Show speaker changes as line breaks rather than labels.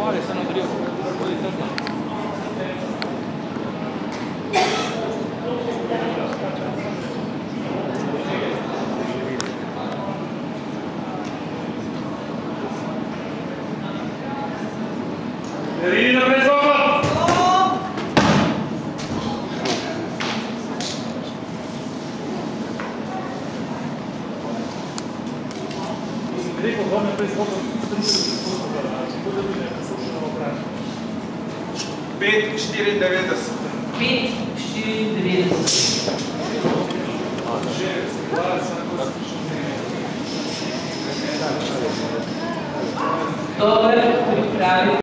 Pare se na drevo, tako je trdno.
Vidi naprej zvoka! Rekel, vam naprej zvoka,
5,94.
5,94. Dober, pripravi.